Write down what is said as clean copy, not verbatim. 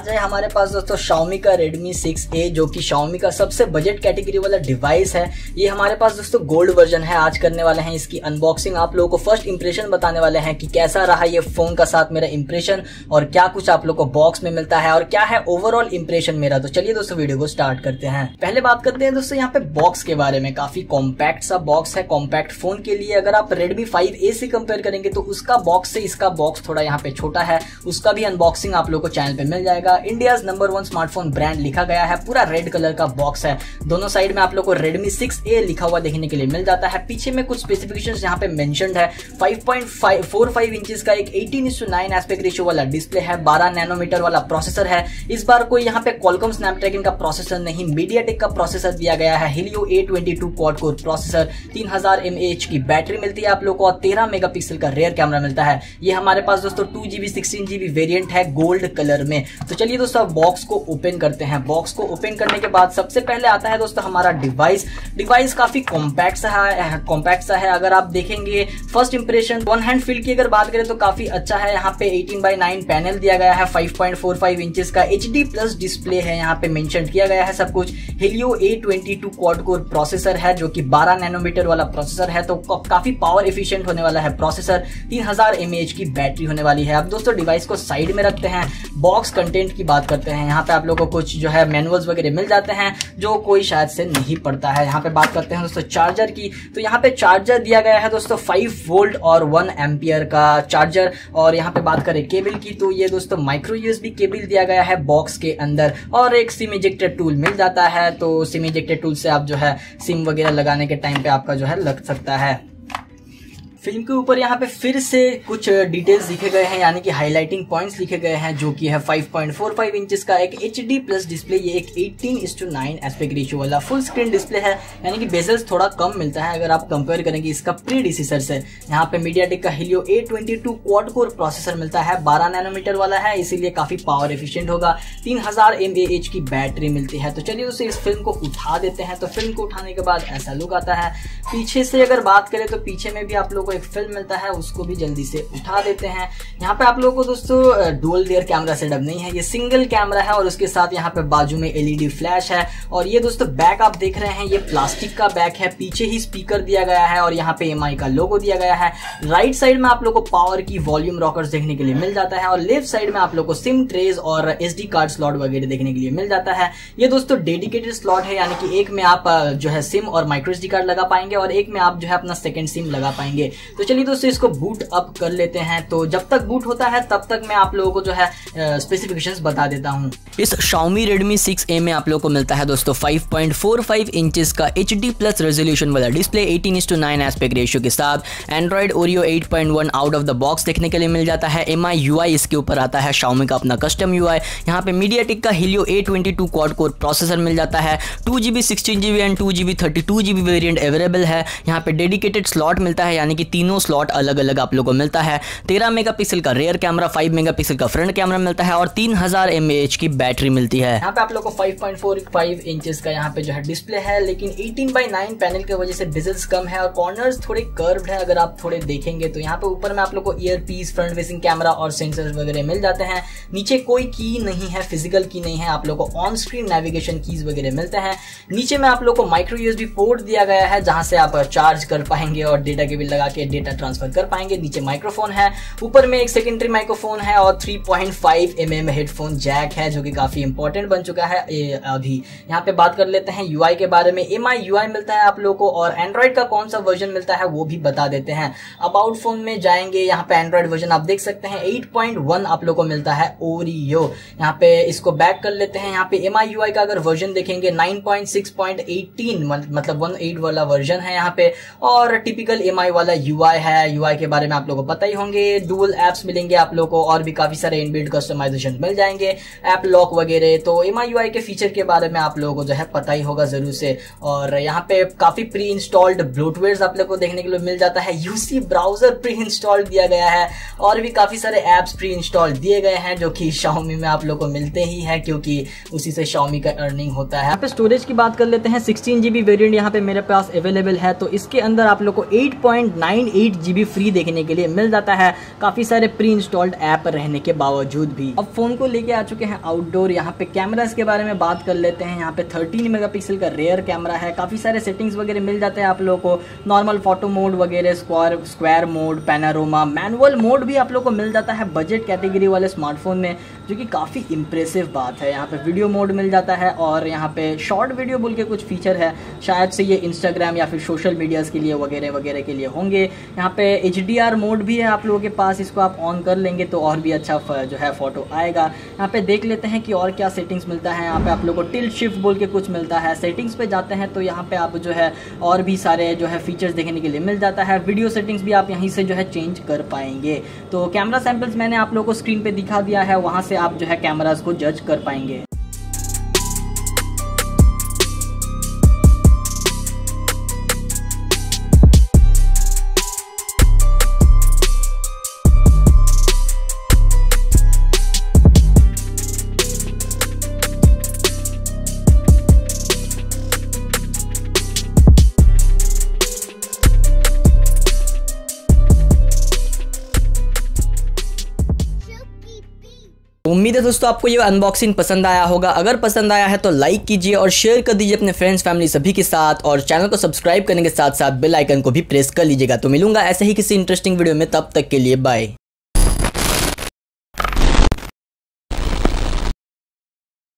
आज है हमारे पास दोस्तों Xiaomi का Redmi 6A जो कि Xiaomi का सबसे बजट कैटेगरी वाला डिवाइस है। ये हमारे पास दोस्तों गोल्ड वर्जन है। आज करने वाले हैं इसकी अनबॉक्सिंग, आप लोगों को फर्स्ट इंप्रेशन बताने वाले हैं कि कैसा रहा ये फोन का साथ मेरा इंप्रेशन और क्या कुछ आप लोग को बॉक्स में मिलता है और क्या है ओवरऑल इंप्रेशन मेरा। तो चलिए दोस्तों वीडियो को स्टार्ट करते हैं। पहले बात करते हैं दोस्तों यहाँ पे बॉक्स के बारे में। काफी कॉम्पैक्ट सा बॉक्स है कॉम्पैक्ट फोन के लिए। अगर आप Redmi 5A से कंपेयर करेंगे तो उसका बॉक्स से इसका बॉक्स थोड़ा यहाँ पे छोटा है। उसका भी अनबॉक्सिंग आप लोग को चैनल पे मिल जाएगा। इंडियाज नंबर 1 स्मार्टफोन ब्रांड लिखा गया है। पूरा रेड कलर का बॉक्स है। दोनों साइड में आप लोग को Redmi 6A लिखा हुआ देखने के लिए मिल जाता है। पीछे में कुछ स्पेसिफिकेशंस यहाँ पे मेंशन्ड है। 5.45 इंचेस का एक 18:9 एस्पेक्ट रेशियो वाला डिस्प्ले है। 12 नैनोमीटर वाला प्रोसेसर है। इस बार कोई यहाँ पे Qualcomm स्नैपड्रैगन का प्रोसेसर नहीं, MediaTek का प्रोसेसर दिया गया है। Helio A22 quad core processor, 3000 mAh की बैटरी मिलती है आप लोग को और 13 मेगापिक्सल का रेयर कैमरा मिलता है। ये हमारे पास दोस्तों 2GB 16GB वेरिएंट है गोल्ड कलर में। तो चलिए दोस्तों बॉक्स को ओपन करते हैं। बॉक्स को ओपन करने के बाद सबसे पहले आता है दोस्तों हमारा डिवाइस काफी कॉम्पैक्ट सा है। अगर आप देखेंगे first impression one hand feel की अगर बात करें तो काफी अच्छा है। यहाँ पे 18:9 पैनल दिया गया है। 5.45 इंचेस का HD प्लस डिस्प्ले है। यहाँ पे मेंशन किया गया है सब कुछ। Helio A22 quad core processor है जो कि 12 नैनोमीटर वाला प्रोसेसर है, तो काफी पावर एफिशिएंट होने वाला है प्रोसेसर। 3000 mAh की बैटरी होने वाली है। अब दोस्तों डिवाइस को साइड में रखते हैं। बॉक्स कंटेंट की बात करते हैं। यहाँ पे आप लोगों को कुछ जो है मैनुअल्स वगैरह मिल जाते हैं जो कोई शायद से नहीं पड़ता है। यहाँ पे बात करते हैं दोस्तों चार्जर की। तो यहाँ पे चार्जर दिया गया है दोस्तों 5 वोल्ट और 1 एम्पियर का चार्जर। और यहाँ पे बात करें केबल की तो ये दोस्तों माइक्रो यूएसबी केबल दिया गया है बॉक्स के अंदर और एक सिम इजेक्टर टूल मिल जाता है। तो सिम इजेक्टर टूल से आप जो है सिम वगैरह लगाने के टाइम पे आपका जो है लग सकता है। फिल्म के ऊपर यहाँ पे फिर से कुछ डिटेल्स लिखे गए हैं, यानी कि हाइलाइटिंग पॉइंट्स लिखे गए हैं, जो कि है 5.45 इंचेस का एक HD प्लस डिस्प्ले। ये एक 18:9 एस्पेक्ट रेशियो वाला फुल स्क्रीन डिस्प्ले है, यानी कि बेजल्स थोड़ा कम मिलता है अगर आप कंपेयर करेंगे इसका प्रीडिसेसर से। यहाँ पे MediaTek का Helio A22 quad core processor मिलता है। 12 नैनोमीटर वाला है, इसीलिए काफी पावर एफिशिएंट होगा। 3000 mAh की बैटरी मिलती है। तो चलिए दोस्तों इस फिल्म को उठा देते हैं। तो फिल्म को उठाने के बाद ऐसा लुक आता है। पीछे से अगर बात करें तो पीछे में भी आप लोग एक फिल्म मिलता है, उसको भी जल्दी से उठा देते हैं। यहाँ पे आप लोगों को दोस्तों डुअल लेयर कैमरा सेटअप नहीं है, ये सिंगल कैमरा है और उसके साथ यहाँ पे बाजू में LED फ्लैश है। और ये दोस्तों बैक आप देख रहे हैं, ये प्लास्टिक का बैक है। पीछे ही स्पीकर दिया गया है और यहाँ पे MI का लोगो दिया गया है। राइट साइड में आप लोग को पावर की वॉल्यूम रॉकर्स देखने के लिए मिल जाता है और लेफ्ट साइड में आप लोग को सिम ट्रेज और SD कार्ड स्लॉट वगैरह देखने के लिए मिल जाता है। ये दोस्तों डेडिकेटेड स्लॉट है, यानी कि एक में आप जो है सिम और माइक्रो SD कार्ड लगा पाएंगे और एक में आप जो है अपना सेकंड सिम लगा पाएंगे। तो चलिए दोस्तों इसको बूट अप कर लेते हैं। तो जब तक बूट होता है तब तक मैं आप लोगों को जो है स्पेसिफिकेशंस बता देता हूं। इस Xiaomi Redmi 6A में आप लोगों को मिलता है दोस्तों 5.45 इंचेस का HD प्लस रेजोल्यूशन वाला डिस्प्ले 18:9 एस्पेक्ट रेशियो के साथ। Android Oreo 8.1 out of the box देखने के लिए मिल जाता है। MI UI इसके ऊपर आता है, Xiaomi का अपना कस्टम UI। यहाँ पे MediaTek का Helio A22 quad core processor मिल जाता है। 2GB 16GB and 2GB 32GB variant available है। यहाँ पे डेडिकेटेड स्लॉट मिलता है, यानी कि तीनों स्लॉट अलग अलग आप लोगों को मिलता है। 13 मेगापिक्सल का रेयर कैमरा, 5 मेगापिक्सल का फ्रंट कैमरा मिलता है और 3000 mAh की बैटरी मिलती है। यहाँ पे आप लोग को 5.45 इंचेस का यहाँ पे जो है डिस्प्ले है, लेकिन 18:9 पैनल की वजह से बेजल्स कम है और कॉर्नर्स थोड़े कर्व्ड है। अगर आप थोड़े देखेंगे तो यहाँ पे ऊपर में आप लोग को earpiece, front facing camera और सेंसर्स वगैरह मिल जाते हैं। नीचे कोई की नहीं है, फिजिकल की नहीं है। आप लोग को ऑन स्क्रीन नेविगेशन कीज वगैरह मिलते हैं। नीचे में आप लोग को माइक्रो USB पोर्ट दिया गया है, जहां से आप चार्ज कर पाएंगे और डेटा केबल लगा के डेटा ट्रांसफर कर पाएंगे। नीचे माइक्रोफोन है, ऊपर में एक सेकेंडरी माइक्रोफोन है और 3.5 mm हेडफोन जैक है, जो कि काफी इंपॉर्टेंट बन चुका है अभी। यहाँ पे बात कर लेते हैं UI के बारे में। MI UI मिलता है आप लोग को और एंड्रॉइड का कौन सा वर्जन मिलता है वो भी बता देते हैं। अबाउट फोन में जाएंगे, यहाँ पे एंड्रॉइड वर्जन आप देख सकते हैं 8.1 आप लोग को मिलता है Oreo। यहाँ पे इसको बैक कर लेते हैं। यहाँ पे MI UI का अगर वर्जन देखेंगे 9.6.18 मतलब 18 वाला वर्जन है यहाँ पे और टिपिकल MI वाला UI है। UI के बारे में आप लोगों को पता ही होंगे। डुअल एप्स मिलेंगे आप लोगों को और भी काफी सारे इनबिल्ट कस्टमाइजेशन मिल जाएंगे, ऐप लॉक वगैरह। तो MI UI के फीचर के बारे में आप लोगों को जो है पता ही होगा जरूर से। और यहाँ पे काफी प्री इंस्टॉल्ड ब्लोटवेयर आप लोग को देखने के लिए मिल जाता है। UC ब्राउजर प्री इंस्टॉल्ड दिया गया है और भी काफी सारे एप्स प्री इंस्टॉल दिए गए हैं, जो कि Xiaomi में आप लोग को मिलते ही है, क्योंकि उसी से Xiaomi का अर्निंग होता है। यहाँ पे स्टोरेज की बात कर लेते हैं। 16GB वेरिएंट यहाँ पे मेरे पास अवेलेबल है। तो इसके अंदर आप लोग को 8.9 298 GB फ्री देखने के लिए मिल जाता है, काफ़ी सारे प्री इंस्टॉल्ड ऐप रहने के बावजूद भी। अब फ़ोन को लेके आ चुके हैं आउटडोर। यहाँ पे कैमरास के बारे में बात कर लेते हैं। यहाँ पे 13 मेगापिक्सल का रेयर कैमरा है, काफ़ी सारे सेटिंग्स वगैरह मिल जाते हैं आप लोगों को, नॉर्मल फोटो मोड वगैरह, square mode, panorama, manual mode भी आप लोगों को मिल जाता है बजट कैटेगरी वाले स्मार्टफोन में, जो कि काफ़ी इंप्रेसिव बात है। यहाँ पे वीडियो मोड मिल जाता है और यहाँ पे शॉर्ट वीडियो बोल के कुछ फीचर है, शायद से ये इंस्टाग्राम या फिर सोशल मीडियाज़ के लिए वगैरह वगैरह के लिए होंगे। यहाँ पे HDR मोड भी है आप लोगों के पास, इसको आप ऑन कर लेंगे तो और भी अच्छा जो है फोटो आएगा। यहाँ पे देख लेते हैं कि और क्या सेटिंग्स मिलता है। यहाँ पे आप लोगों को टिल्ट शिफ्ट बोल के कुछ मिलता है। सेटिंग्स पे जाते हैं तो यहाँ पे आप जो है और भी सारे जो है फीचर्स देखने के लिए मिल जाता है। वीडियो सेटिंग्स भी आप यहीं से जो है चेंज कर पाएंगे। तो कैमरा सैंपल्स मैंने आप लोगों को स्क्रीन पे दिखा दिया है, वहाँ से आप जो है कैमरास को जज कर पाएंगे। उम्मीद है दोस्तों आपको ये अनबॉक्सिंग पसंद आया होगा। अगर पसंद आया है तो लाइक कीजिए और शेयर कर दीजिए अपने फ्रेंड्स फैमिली सभी के साथ, और चैनल को सब्सक्राइब करने के साथ साथ बेल आइकन को भी प्रेस कर लीजिएगा। तो मिलूंगा ऐसे ही किसी इंटरेस्टिंग वीडियो में, तब तक के लिए बाय।